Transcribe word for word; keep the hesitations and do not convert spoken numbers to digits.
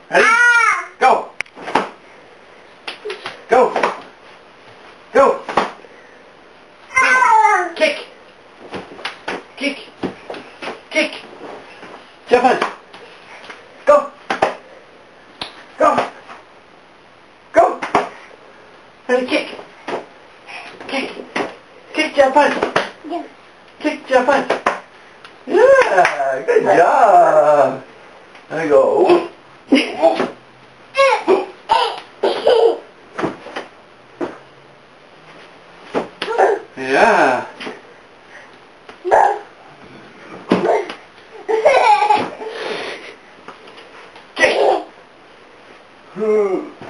Ready? Go! Go! Go! Kick! Kick! Kick! Jump on! Go! Go! Go! Ready, kick! Kick! Kick, jump on! Yeah. Kick, jump on! Yeah! Good job! There you go. Yeah. Kick.